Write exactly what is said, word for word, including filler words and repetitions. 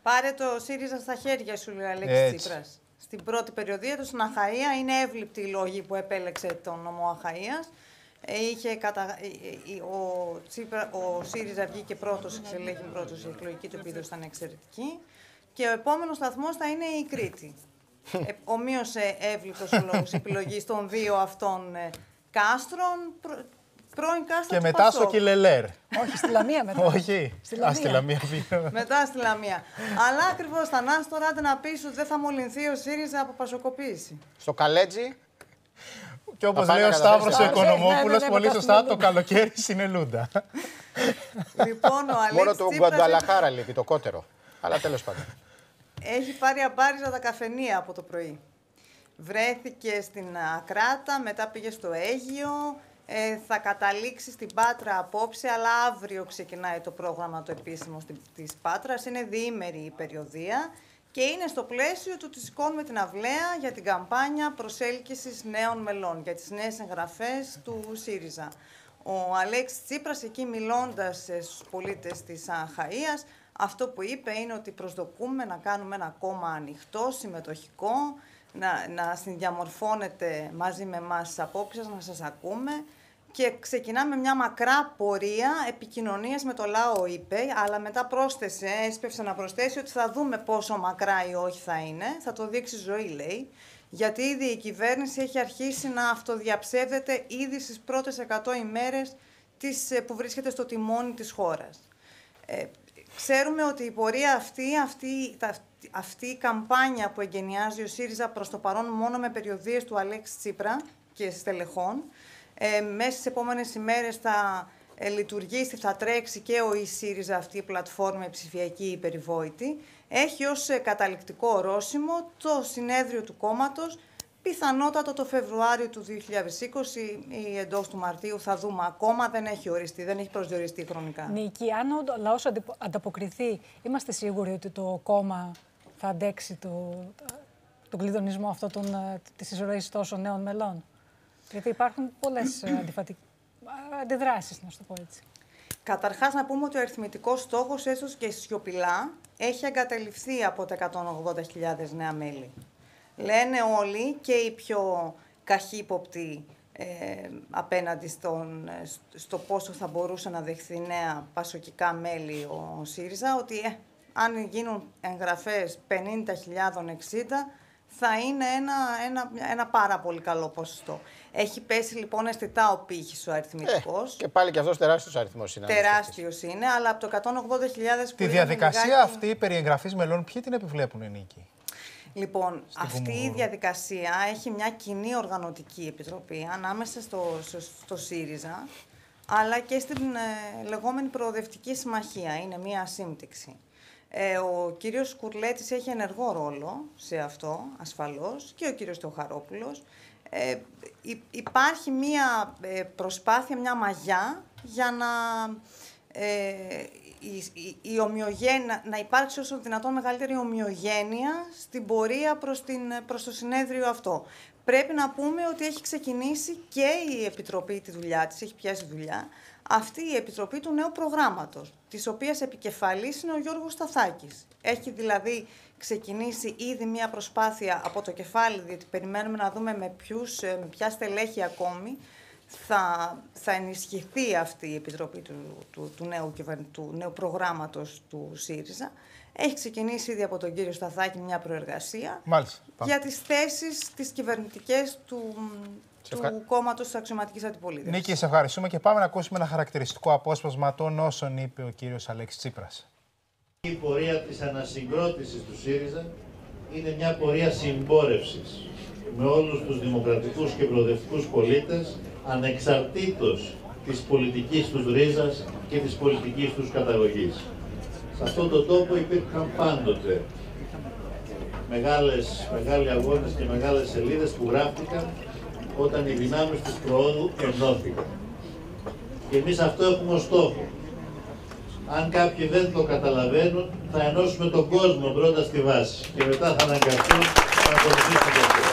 Πάρε το ΣΥΡΙΖΑ στα χέρια σου, λέει ο Αλέξης Τσίπρας. Στην πρώτη περιοδία του στην Αχαΐα είναι εύληπτη η λόγη που επέλεξε τον νομό Αχαΐας. Είχε κατα... ο, Τσίπρα... ο ΣΥΡΙΖΑ βγήκε πρώτος, εξελέγει πρώτος, η εκλογική του επίδοση ήταν εξαιρετική. Και ο επόμενος σταθμός θα είναι η Κρήτη. ε, ομοίως εύληπτος ο λόγος επιλογής των δύο αυτών ε, κάστρων. Προ... Πρώην κάστρο και μετά στο Κιλελέρ. Όχι, στη Λαμία μετά. Όχι, στη Λαμία. Α, στη Λαμία. Μετά στη Λαμία. Αλλά ακριβώς Θανάση τώρα άντε να πεις ότι δεν θα μολυνθεί ο ΣΥΡΙΖΑ από πασοκοποίηση. Στο Καλέτζι. Και όπως λέει ο Σταύρος ο Οικονομόπουλος, πολύ σωστά, το καλοκαίρι συνελούντα. Λοιπόν, ο Αλέξης μόνο το Γκουανταλαχάρα λείπει, το κότερο. Αλλά τέλος πάντων. Έχει πάρει αμπάριζα τα καφενεία από το πρωί. Βρέθηκε στην Ακράτα, μετά πήγε στο Αίγυο. Ε, θα καταλήξει στην Πάτρα απόψε, αλλά αύριο ξεκινάει το πρόγραμμα το επίσημο της Πάτρας. Είναι διήμερη η περιοδία και είναι στο πλαίσιο του ότι σηκώνουμε την αυλαία για την καμπάνια προσέλκυσης νέων μελών, για τις νέες εγγραφές του ΣΥΡΙΖΑ. Ο Αλέξης Τσίπρας, εκεί μιλώντας στους πολίτες της Αχαΐας, αυτό που είπε είναι ότι προσδοκούμε να κάνουμε ένα κόμμα ανοιχτό, συμμετοχικό, να, να συνδιαμορφώνετε μαζί με εμάς τις απόψεις, να σας ακούμε. Και ξεκινάμε μια μακρά πορεία επικοινωνίας με το λαό, είπε, αλλά μετά πρόσθεσε, έσπευσε να προσθέσει ότι θα δούμε πόσο μακρά ή όχι θα είναι, θα το δείξει ζωή, λέει, γιατί ήδη η κυβέρνηση έχει αρχίσει να αυτοδιαψεύδεται ήδη στις πρώτες εκατό ημέρες της, που βρίσκεται στο τιμόνι της χώρας. Ε, ξέρουμε ότι η πορεία αυτή, αυτή, αυτή η καμπάνια που εγκαινιάζει ο ΣΥΡΙΖΑ προς το παρόν μόνο με περιοδίες του Αλέξη Τσίπρα και στελεχών, Ε, μέσα στις επόμενες ημέρες θα ε, λειτουργήσει, θα τρέξει και ο ΣΥΡΙΖΑ, αυτή η πλατφόρμα ψηφιακή υπερηβόητη. Έχει ως ε, καταληκτικό ορόσημο το συνέδριο του κόμματος, πιθανότατα το Φεβρουάριο του δύο χιλιάδες είκοσι ή εντός του Μαρτίου, θα δούμε ακόμα, δεν έχει οριστεί, δεν έχει προσδιοριστεί χρονικά. Νίκη, αν ο λαός ανταποκριθεί, είμαστε σίγουροι ότι το κόμμα θα αντέξει το, τον κλειδονισμό αυτό των, της εισρωής τόσων νέων μελών? Γιατί υπάρχουν πολλές αντιδράσεις, να σου το πω έτσι. Καταρχάς, να πούμε ότι ο αριθμητικός στόχος, έστω και σιωπηλά, έχει εγκαταλειφθεί από τα εκατόν ογδόντα χιλιάδες νέα μέλη. Λένε όλοι, και οι πιο καχύποπτοι ε, απέναντι στον, στο πόσο θα μπορούσε να δεχθεί νέα πασοκικά μέλη ο ΣΥΡΙΖΑ, ότι ε, αν γίνουν εγγραφές πενήντα χιλιάδες εξήντα, θα είναι ένα, ένα, ένα πάρα πολύ καλό ποσοστό. Έχει πέσει λοιπόν αισθητά ο πύχης ο αριθμητικός. Ε, και πάλι και αυτός τεράστιος αριθμός είναι. Τεράστιος είναι, αλλά από το εκατόν ογδόντα χιλιάδες... Τη διαδικασία λιγάκι... αυτή περί εγγραφής μελών, ποιοι την επιβλέπουν, Νίκη? Λοιπόν, στην αυτή Κουμούρου. Η διαδικασία έχει μια κοινή οργανωτική επιτροπή ανάμεσα στο, στο, στο ΣΥΡΙΖΑ, αλλά και στην ε, λεγόμενη προοδευτική συμμαχία. Είναι μια σύμπτυξη. Ε, ο κύριος Κουρλέτης έχει ενεργό ρόλο σε αυτό, ασφαλώς, και ο κύριος Θεοχαρόπουλος. Ε, υπάρχει μία ε, προσπάθεια, μια μαγιά για να, ε, η, η, η ομοιογένεια, να υπάρξει όσο δυνατόν μεγαλύτερη ομοιογένεια στην πορεία προς, την, προς το συνέδριο αυτό. Πρέπει να πούμε ότι έχει ξεκινήσει και η Επιτροπή τη δουλειά της, έχει πιάσει δουλειά, αυτή η Επιτροπή του νέου προγράμματος, της οποίας επικεφαλής είναι ο Γιώργος Σταθάκης. Έχει δηλαδή ξεκινήσει ήδη μια προσπάθεια από το κεφάλι, διότι περιμένουμε να δούμε με, ποιους, με ποια στελέχη ακόμη θα, θα ενισχυθεί αυτή η Επιτροπή του, του, του, νέου, του νέου προγράμματος του ΣΥΡΙΖΑ. Έχει ξεκινήσει ήδη από τον κύριο Σταθάκη μια προεργασία. Μάλιστα, για τις θέσεις τις κυβερνητικές του, του ευχα... κόμματος της αξιωματικής αντιπολίτευσης. Νίκη, σε ευχαριστούμε και πάμε να ακούσουμε ένα χαρακτηριστικό απόσπασμα των όσων είπε ο κύριος Αλέξης Τσίπρας. Η πορεία της ανασυγκρότησης του ΣΥΡΙΖΑ είναι μια πορεία συμπόρευσης με όλους τους δημοκρατικούς και προοδευτικούς πολίτες, ανεξαρτήτως της πολιτικής τους ρίζας και της πολιτικής τους καταγωγής. Σε αυτόν τον τόπο υπήρχαν πάντοτε μεγάλες, μεγάλοι αγώνες και μεγάλες σελίδες που γράφτηκαν όταν οι δυνάμεις της προόδου ενώθηκαν. Και εμείς αυτό έχουμε ως στόχο. Αν κάποιοι δεν το καταλαβαίνουν, θα ενώσουμε τον κόσμο πρώτα στη βάση και μετά θα αναγκαστούν να ακολουθήσουν το